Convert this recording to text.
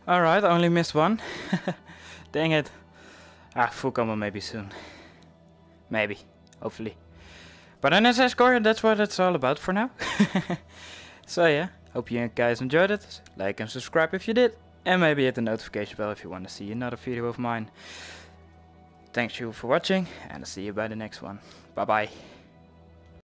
Alright, I only missed one. Dang it. Full combo maybe soon. Maybe. Hopefully. But then as I score, that's what it's all about for now. So yeah, hope you guys enjoyed it. Like and subscribe if you did. And maybe hit the notification bell if you want to see another video of mine. Thanks you for watching, and I'll see you by the next one. Bye bye.